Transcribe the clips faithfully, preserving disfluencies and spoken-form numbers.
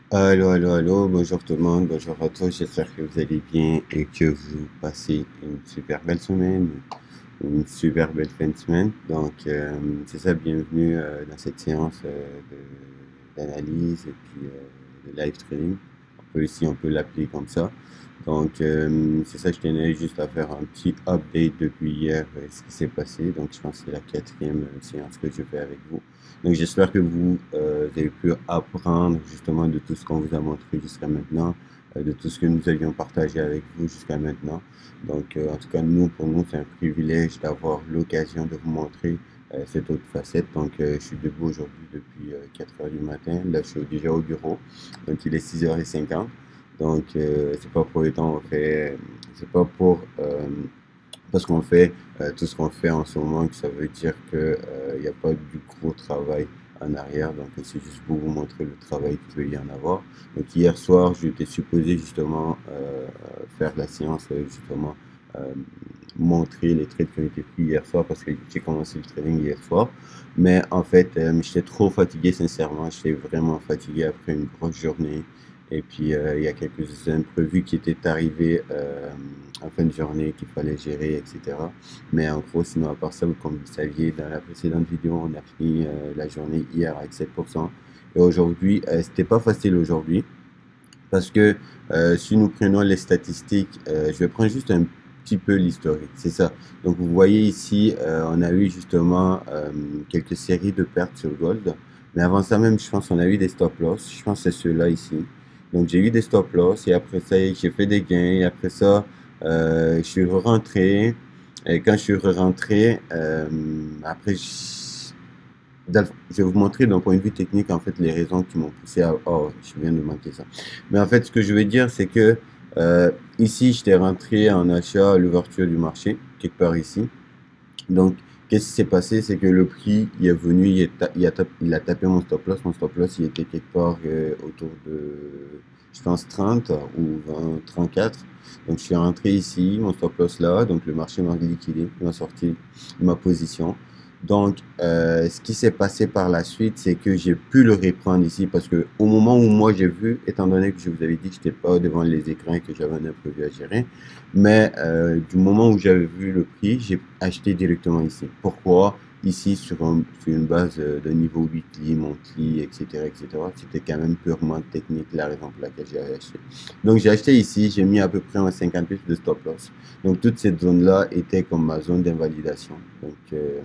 Allô, allô, allô, bonjour tout le monde, bonjour à tous, j'espère que vous allez bien et que vous passez une super belle semaine, une super belle fin de semaine. Donc, euh, c'est ça, bienvenue euh, dans cette séance euh, de- d'analyse et puis euh, de live trading. On peut ici, on peut l'appeler comme ça. Donc, euh, c'est ça, je tenais juste à faire un petit update depuis hier, euh, ce qui s'est passé. Donc, je pense que c'est la quatrième euh, séance que je fais avec vous. Donc, j'espère que vous, euh, avez pu apprendre justement de tout ce qu'on vous a montré jusqu'à maintenant, euh, de tout ce que nous avions partagé avec vous jusqu'à maintenant. Donc, euh, en tout cas, nous, pour nous, c'est un privilège d'avoir l'occasion de vous montrer euh, cette autre facette. Donc, euh, je suis debout aujourd'hui depuis euh, quatre heures du matin. Là, je suis déjà au bureau. Donc, il est six heures cinquante. Donc, euh, c'est pas pour autant, on fait, c'est pas pour, euh, parce qu'on fait euh, tout ce qu'on fait en ce moment, que ça veut dire qu'il n'y a pas du gros travail en arrière. Donc, c'est juste pour vous montrer le travail qu'il peut y en avoir. Donc, hier soir, j'étais supposé justement euh, faire la séance, euh, justement, euh, montrer les trades qui ont été pris hier soir parce que j'ai commencé le trading hier soir. Mais en fait, euh, j'étais trop fatigué, sincèrement. J'étais vraiment fatigué après une grosse journée. Et puis, euh, il y a quelques imprévus qui étaient arrivés euh, en fin de journée qu'il fallait gérer, et cetera. Mais en gros, sinon, à part ça, comme vous le saviez, dans la précédente vidéo, on a fini euh, la journée hier avec sept pour cent. Et aujourd'hui, euh, c'était pas facile aujourd'hui parce que euh, si nous prenons les statistiques, euh, je vais prendre juste un petit peu l'historique, c'est ça. Donc, vous voyez ici, euh, on a eu justement euh, quelques séries de pertes sur Gold. Mais avant ça même, je pense qu'on a eu des stop loss. Je pense que c'est ceux-là ici. Donc, j'ai eu des stop loss et après ça, j'ai fait des gains. Et après ça, euh, je suis rentré. Et quand je suis rentré, euh, après, je je vais vous montrer d'un point de vue technique, en fait, les raisons qui m'ont poussé à... Oh, je viens de manquer ça. Mais en fait, ce que je veux dire, c'est que euh, ici, j'étais rentré en achat à l'ouverture du marché, quelque part ici. Donc, qu'est-ce qui s'est passé? C'est que le prix, il est venu, il, est ta- il a, tapé, il a tapé mon stop loss. Mon stop loss, il était quelque part euh, autour de, je pense, trente ou vingt, trente-quatre. Donc, je suis rentré ici, mon stop loss là. Donc, le marché m'a liquidé, il m'a sorti de ma position. Donc, euh, ce qui s'est passé par la suite, c'est que j'ai pu le reprendre ici parce que au moment où moi j'ai vu, étant donné que je vous avais dit que je n'étais pas devant les écrans et que j'avais un imprévu à gérer, mais euh, du moment où j'avais vu le prix, j'ai acheté directement ici. Pourquoi? Ici, sur, un- sur une base euh, de niveau weekly, monthly, et cetera, et cetera. C'était quand même purement technique la raison pour laquelle j'ai acheté. Donc, j'ai acheté ici, j'ai mis à peu près un cinquante-huit de stop loss. Donc, toute cette zone-là était comme ma zone d'invalidation. Donc, euh,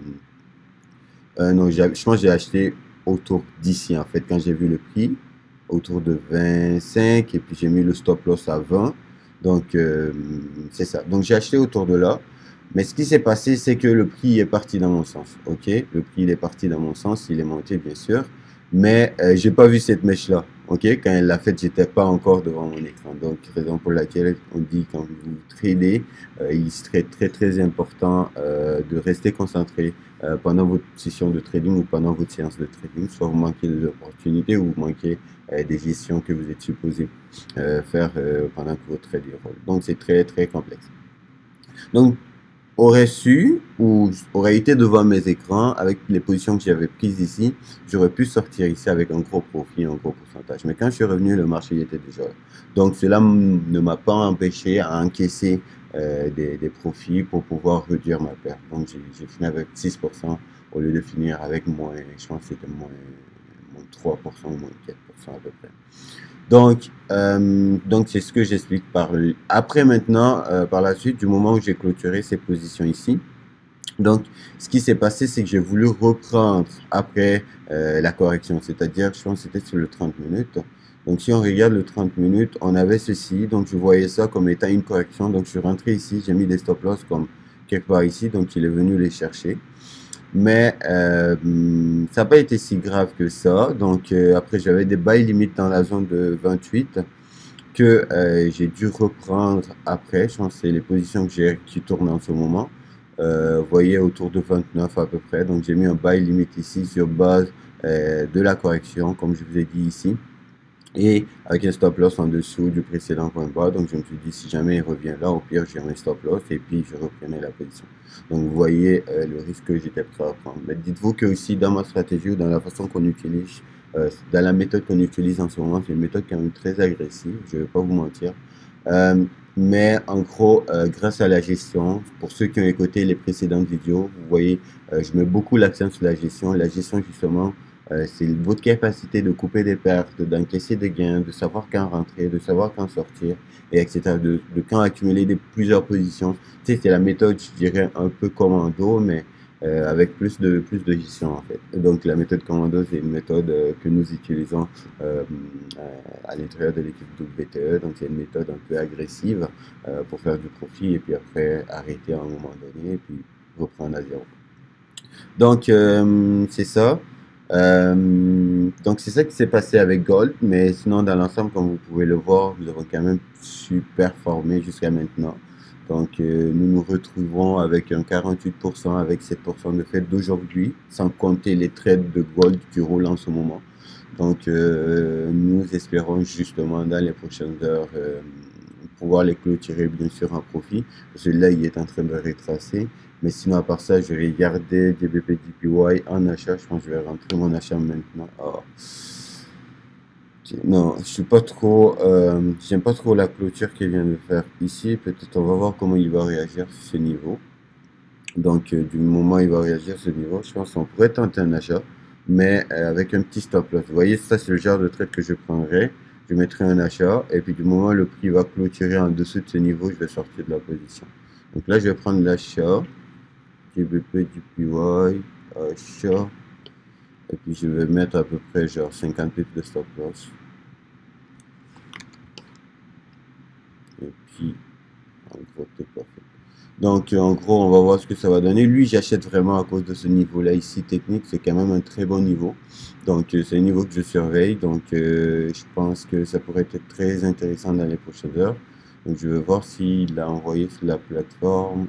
euh, non, j'ai- je pense que j'ai acheté autour d'ici, en fait, quand j'ai vu le prix, autour de vingt-cinq, et puis j'ai mis le stop loss à vingt. Donc, euh, c'est ça. Donc, j'ai acheté autour de là. Mais ce qui s'est passé, c'est que le prix est parti dans mon sens. OK? Le prix, il est parti dans mon sens. Il est monté, bien sûr. Mais euh, j'ai pas vu cette mèche-là. OK? Quand elle l'a faite, j'étais pas encore devant mon écran. Donc, raison pour laquelle on dit quand vous tradez, euh, il serait très, très important euh, de rester concentré euh, pendant votre session de trading ou pendant votre séance de trading, soit vous manquez des opportunités ou vous manquez euh, des gestions que vous êtes supposé euh, faire euh, pendant que votre trading roule. Donc c'est très très complexe. Donc aurait su ou aurait été devant mes écrans avec les positions que j'avais prises ici, j'aurais pu sortir ici avec un gros profit, un gros pourcentage. Mais quand je suis revenu, le marché était déjà là. Donc cela ne m'a pas empêché à encaisser euh, des, des profits pour pouvoir réduire ma perte. Donc j'ai fini avec six pour cent au lieu de finir avec moins, je pense que c'était moins, moins trois pour cent ou moins quatre pour cent à peu près. Donc, euh, donc c'est ce que j'explique par après maintenant, euh, par la suite, du moment où j'ai clôturé ces positions ici. Donc, ce qui s'est passé, c'est que j'ai voulu reprendre après euh, la correction, c'est-à-dire, je pense que c'était sur le trente minutes. Donc, si on regarde le trente minutes, on avait ceci, donc je voyais ça comme étant une correction. Donc, je suis rentré ici, j'ai mis des stop loss comme quelque part ici, donc il est venu les chercher. Mais euh, ça n'a pas été si grave que ça. Donc euh, après, j'avais des bails limites dans la zone de vingt-huit que euh, j'ai dû reprendre après. Je pense que c'est les positions que j'ai qui tournent en ce moment. Euh, vous voyez, autour de vingt-neuf à peu près. Donc j'ai mis un bail limite ici sur base euh, de la correction, comme je vous ai dit ici. Et avec un stop loss en dessous du précédent point bas. Donc je me suis dit, si jamais il revient là, au pire, j'ai un stop loss et puis je reprenais la position. Donc vous voyez euh, le risque que j'étais prêt à prendre. Mais dites-vous que aussi dans ma stratégie ou dans la façon qu'on utilise Euh, dans la méthode qu'on utilise en ce moment, c'est une méthode quand même très agressive, je ne vais pas vous mentir. Euh, mais en gros, euh, grâce à la gestion, pour ceux qui ont écouté les précédentes vidéos, vous voyez, euh, je mets beaucoup l'accent sur la gestion. La gestion, justement, euh, c'est votre capacité de couper des pertes, d'encaisser des gains, de savoir quand rentrer, de savoir quand sortir, et et cetera. De, de quand accumuler des, plusieurs positions. Tu sais, c'est la méthode, je dirais, un peu commando, mais euh, avec plus de, plus de gestion, en fait. Donc, la méthode commando, c'est une méthode euh, que nous utilisons euh, euh, à l'intérieur de l'équipe W T E. Donc, c'est une méthode un peu agressive euh, pour faire du profit et puis après arrêter à un moment donné et puis reprendre à zéro. Donc, euh, c'est ça. Euh, donc, c'est ça qui s'est passé avec Gold. Mais sinon, dans l'ensemble, comme vous pouvez le voir, nous avons quand même super formé jusqu'à maintenant. Donc, euh, nous nous retrouvons avec un quarante-huit pour cent, avec sept pour cent de fait d'aujourd'hui, sans compter les trades de Gold qui roulent en ce moment. Donc, euh, nous espérons justement dans les prochaines heures euh, pouvoir les clôturer bien sûr en profit. Celui-là, il est en train de retracer. Mais sinon, à part ça, je vais garder D B P D P Y en achat. Je pense que je vais rentrer mon achat maintenant. Oh. Non, je suis pas trop, euh, j'aime pas trop la clôture qu'il vient de faire ici. Peut-être on va voir comment il va réagir sur ce niveau. Donc, euh, du moment où il va réagir sur ce niveau, je pense qu'on pourrait tenter un achat, mais euh, avec un petit stop loss. Vous voyez, ça c'est le genre de trade que je prendrais. Je mettrai un achat, et puis du moment où le prix va clôturer en dessous de ce niveau, je vais sortir de la position. Donc là, je vais prendre l'achat. D B P D P Y, achat, et puis je vais mettre à peu près genre cinquante pips de stop loss. Et puis, en gros, c'est parfait. Donc, en gros, on va voir ce que ça va donner. Lui, j'achète vraiment à cause de ce niveau-là ici, technique. C'est quand même un très bon niveau. Donc, euh, c'est un niveau que je surveille. Donc, euh, je pense que ça pourrait être très intéressant dans les prochaines heures. Donc, je vais voir s'il a envoyé sur la plateforme.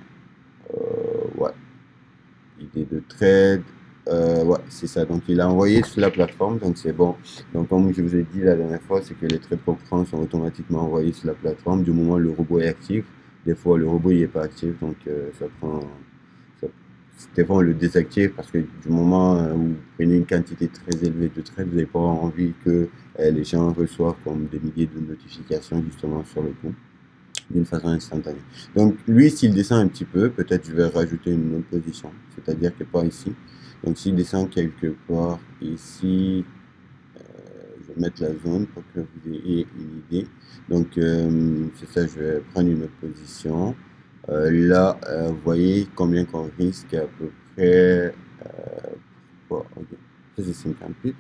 Euh, ouais. Idée de trade. Euh, ouais, c'est ça. Donc, il a envoyé sur la plateforme, donc c'est bon. Donc, comme je vous ai dit la dernière fois, c'est que les trades qu'on prend sont automatiquement envoyés sur la plateforme du moment où le robot est actif. Des fois, le robot n'est pas actif, donc euh, ça prend. Ça, des fois, on le désactive parce que du moment où vous prenez une quantité très élevée de trades, vous n'avez pas envie que euh, les gens reçoivent comme des milliers de notifications justement sur le coup d'une façon instantanée. Donc lui, s'il descend un petit peu, peut-être je vais rajouter une autre position, c'est-à-dire que pas ici. Donc s'il descend quelque part ici, euh, je vais mettre la zone pour que vous ayez une idée. Donc euh, c'est ça, je vais prendre une autre position. Euh, là, euh, vous voyez combien qu'on risque à peu près. Euh, quoi, okay. Ça c'est cinquante pips.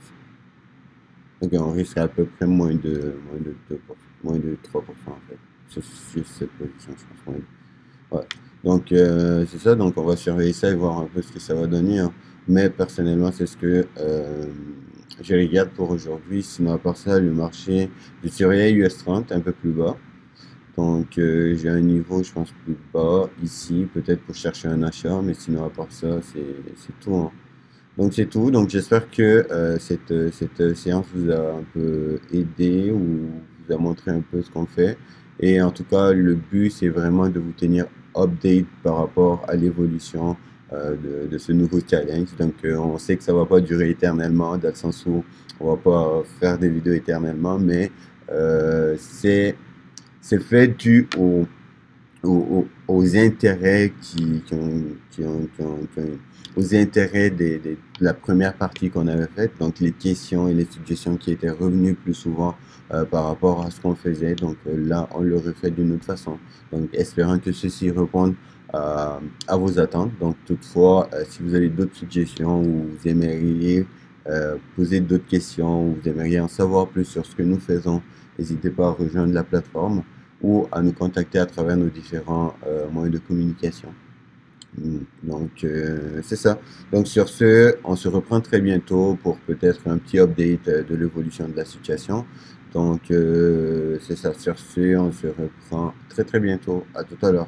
Donc on risque à peu près moins de moins de deux pour cent, moins de trois pour cent en fait. Sur, sur cette position, je pense. Ouais. Ouais. Donc euh, c'est ça, donc on va surveiller ça et voir un peu ce que ça va donner. Hein. Mais personnellement, c'est ce que euh, je regarde pour aujourd'hui. Sinon, à part ça, le marché, je surveille U S trente un peu plus bas. Donc euh, j'ai un niveau, je pense, plus bas ici, peut-être pour chercher un achat, mais sinon, à part ça, c'est tout. Hein. Donc c'est tout. Donc j'espère que euh, cette, cette séance vous a un peu aidé ou vous a montré un peu ce qu'on fait. Et en tout cas, le but, c'est vraiment de vous tenir update par rapport à l'évolution euh, de, de ce nouveau challenge. Donc euh, on sait que ça ne va pas durer éternellement, dans le sens où on ne va pas faire des vidéos éternellement, mais euh, c'est fait dû au aux, aux intérêts qui, qui, ont, qui, ont, qui, ont, qui ont, aux intérêts des, des, de la première partie qu'on avait faite, donc les questions et les suggestions qui étaient revenues plus souvent euh, par rapport à ce qu'on faisait. Donc euh, là, on le refait d'une autre façon. Donc espérant que ceci réponde euh, à vos attentes. Donc toutefois, euh, si vous avez d'autres suggestions ou vous aimeriez euh, poser d'autres questions ou vous aimeriez en savoir plus sur ce que nous faisons, n'hésitez pas à rejoindre la plateforme ou à nous contacter à travers nos différents euh, moyens de communication. Donc, euh, c'est ça. Donc, sur ce, on se reprend très bientôt pour peut-être un petit update de l'évolution de la situation. Donc, euh, c'est ça. Sur ce, on se reprend très très bientôt. À tout à l'heure.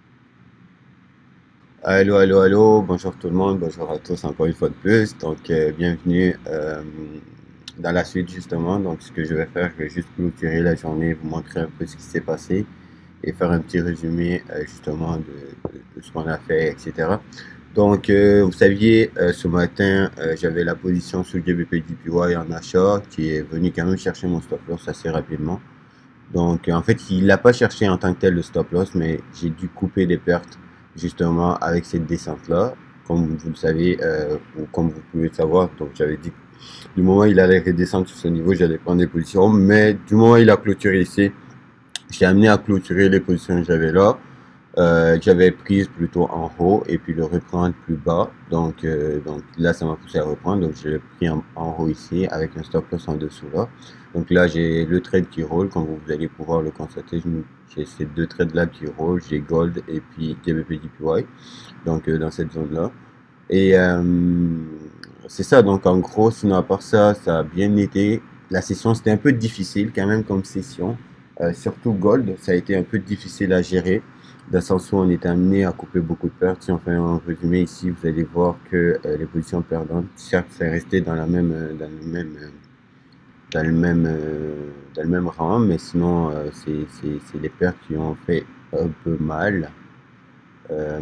Allô, allô, allô. Bonjour tout le monde. Bonjour à tous encore une fois de plus. Donc, euh, bienvenue euh, dans la suite justement. Donc, ce que je vais faire, je vais juste clôturer la journée, vous montrer un peu ce qui s'est passé. et faire un petit résumé euh, justement de, de, de ce qu'on a fait, et cetera. Donc, euh, vous saviez, euh, ce matin, euh, j'avais la position sur G B P J P Y en achat qui est venu quand même chercher mon stop loss assez rapidement. Donc, en fait, il n'a pas cherché en tant que tel le stop loss, mais j'ai dû couper des pertes justement avec cette descente-là. Comme vous le savez, euh, ou comme vous pouvez le savoir, donc j'avais dit que du moment où il allait redescendre sur ce niveau, j'allais prendre des positions. Mais du moment où il a clôturé ici, j'ai amené à clôturer les positions que j'avais là, euh, que j'avais prises plutôt en haut et puis le reprendre plus bas. Donc, euh, donc là, ça m'a poussé à reprendre. Donc, je l'ai pris en, en haut ici avec un stop loss en dessous là. Donc là, j'ai le trade qui roule. Comme vous allez pouvoir le constater, j'ai ces deux trades là qui roulent. J'ai Gold et puis G B P J P Y. Donc, euh, dans cette zone là. Et euh, c'est ça. Donc, en gros, sinon, à part ça, ça a bien été. La session, c'était un peu difficile quand même comme session. Euh, surtout Gold, ça a été un peu difficile à gérer. Dans le sens où on est amené à couper beaucoup de pertes. Si on fait un résumé ici, vous allez voir que euh, les positions perdantes, certes, c'est resté dans la même, euh, dans le même, euh, dans le même, euh, dans le même rang, mais sinon, euh, c'est, c'est, c'est les pertes qui ont fait un peu mal. Euh,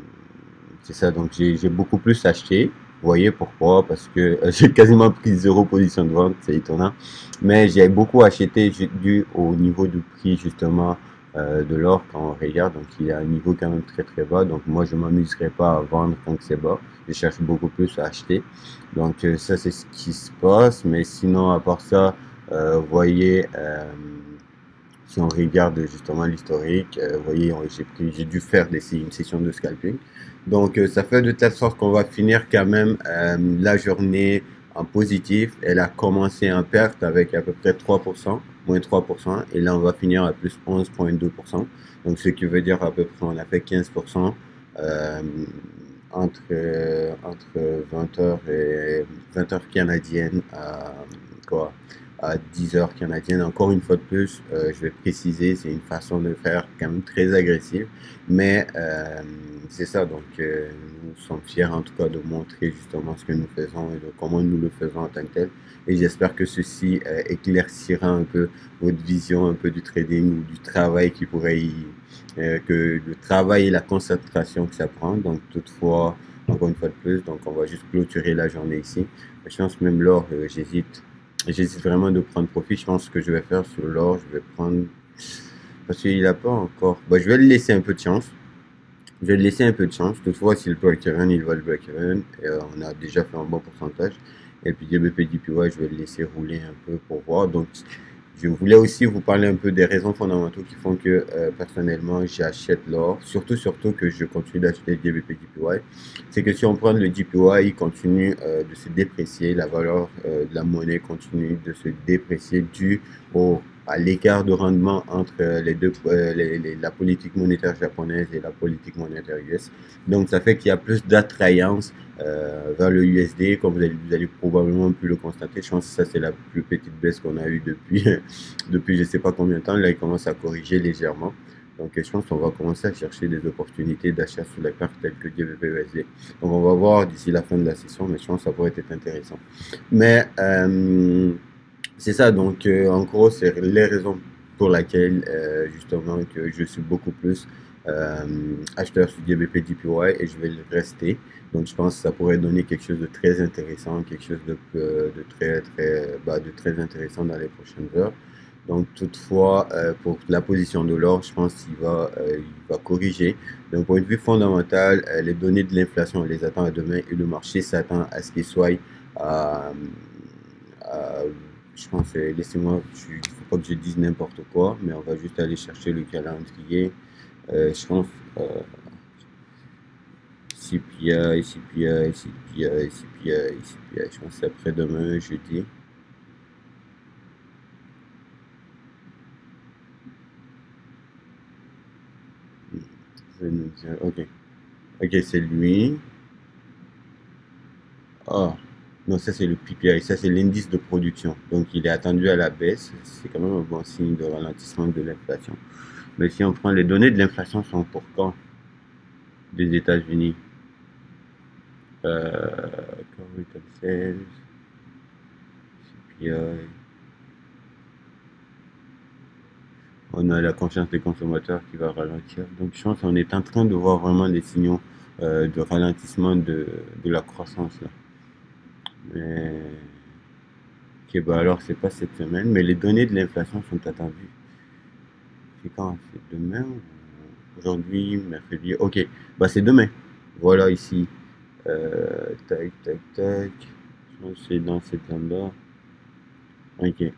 c'est ça, donc j'ai, j'ai beaucoup plus acheté. Vous voyez pourquoi? Parce que euh, j'ai quasiment pris zéro position de vente, c'est étonnant. Mais j'ai beaucoup acheté dû au niveau du prix justement euh, de l'or quand on regarde. Donc il est à un niveau quand même très très bas. Donc moi je m'amuserai pas à vendre quand c'est bas. Je cherche beaucoup plus à acheter. Donc euh, ça c'est ce qui se passe. Mais sinon à part ça, euh, vous voyez, euh, si on regarde justement l'historique, euh, vous voyez, j'ai pris, j'ai dû faire des, une session de scalping. Donc, euh, ça fait de telle sorte qu'on va finir quand même euh, la journée en positif. Elle a commencé en perte avec à peu près trois pour cent, moins trois pour cent, et là on va finir à plus onze virgule deux pour cent. Donc, ce qui veut dire à peu près on a fait quinze pour cent euh, entre, euh, entre vingt heures et vingt heures canadiennes à quoi? À dix heures canadiennes. Encore une fois de plus, euh, je vais préciser, c'est une façon de faire quand même très agressive, mais euh, c'est ça. Donc, euh, nous sommes fiers en tout cas de montrer justement ce que nous faisons et de comment nous le faisons en tant que tel. Et j'espère que ceci euh, éclaircira un peu votre vision un peu du trading ou du travail qui pourrait y, euh, que le travail et la concentration que ça prend. Donc, toutefois, encore une fois de plus, donc on va juste clôturer la journée ici. Je pense même l'or, euh, j'hésite J'hésite vraiment de prendre profit. Je pense que je vais faire sur l'or. Je vais prendre. Parce qu'il n'a pas encore. Bah, je vais le laisser un peu de chance. Je vais le laisser un peu de chance. Toutefois, si le break-even, il va le break-even. Et euh, on a déjà fait un bon pourcentage. Et puis, D B P D P Y, je vais le laisser rouler un peu pour voir. Donc, je voulais aussi vous parler un peu des raisons fondamentaux qui font que euh, personnellement j'achète l'or, surtout surtout que je continue d'acheter le D B P J P Y. C'est que si on prend le J P Y, il continue euh, de se déprécier, la valeur euh, de la monnaie continue de se déprécier dû au à l'écart de rendement entre euh, les deux, euh, les, les, la politique monétaire japonaise et la politique monétaire U S. Donc ça fait qu'il y a plus d'attrayance euh, vers le U S D, comme vous allez, vous allez probablement pu le constater. Je pense que ça c'est la plus petite baisse qu'on a eue depuis, depuis je ne sais pas combien de temps. Là, il commence à corriger légèrement. Donc je pense qu'on va commencer à chercher des opportunités d'achat sur les pertes telles que D B P U S D. Donc on va voir d'ici la fin de la session, mais je pense que ça pourrait être intéressant. Mais euh, c'est ça, donc euh, en gros, c'est les raisons pour lesquelles euh, justement que je suis beaucoup plus euh, acheteur sur D B P D P Y et je vais le rester. Donc je pense que ça pourrait donner quelque chose de très intéressant, quelque chose de, euh, de très très bah, de très intéressant dans les prochaines heures. Donc toutefois, euh, pour la position de l'or, je pense qu'il va, euh, il va corriger. D'un point de vue fondamental, euh, les données de l'inflation, on les attend à demain et le marché s'attend à ce qu'il soit à, à je pense, euh, laissez-moi, il ne faut pas que je dise n'importe quoi, mais on va juste aller chercher le calendrier. Euh, je pense, euh, C P I, C P I, C P I, C P I, C P I, je pense que c'est après-demain, jeudi. Je vais nous dire, ok. Ok, c'est lui. Ah, non, ça c'est le P P I, ça c'est l'indice de production. Donc il est attendu à la baisse. C'est quand même un bon signe de ralentissement de l'inflation. Mais si on prend les données de l'inflation, sont pour quand? Des États-Unis. Euh, Correct Sales, C P I. on a la confiance des consommateurs qui va ralentir. Donc je pense qu'on est en train de voir vraiment les signaux euh, de ralentissement de, de la croissance là. Mais, ok, bah alors c'est pas cette semaine, mais les données de l'inflation sont attendues. C'est quand? C'est demain ou aujourd'hui, mercredi? Ok, bah c'est demain. Voilà ici. Euh, tac, tac, tac. Je pense que c'est dans cette zone-là. Ok.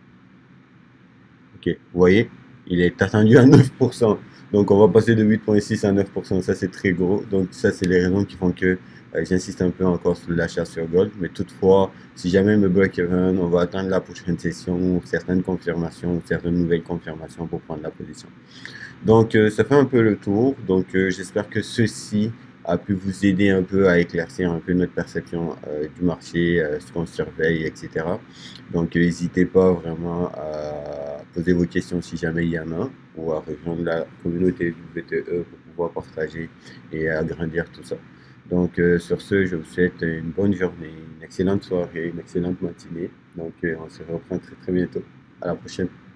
Ok, vous voyez, il est attendu à neuf pour cent. Donc on va passer de huit virgule six à neuf pour cent. Ça, c'est très gros. Donc ça, c'est les raisons qui font que euh, j'insiste un peu encore sur l'achat sur Gold. Mais toutefois, si jamais me bloque even, on va attendre la prochaine session ou certaines confirmations ou certaines nouvelles confirmations pour prendre la position. Donc, euh, ça fait un peu le tour. Donc, euh, j'espère que ceci a pu vous aider un peu à éclaircir un peu notre perception euh, du marché, euh, ce qu'on surveille, et cetera. Donc, euh, n'hésitez pas vraiment à poser vos questions si jamais il y en a, ou à rejoindre la communauté du V T E pour pouvoir partager et agrandir tout ça. Donc, euh, sur ce, je vous souhaite une bonne journée, une excellente soirée, une excellente matinée. Donc, euh, on se reprend très très bientôt. À la prochaine.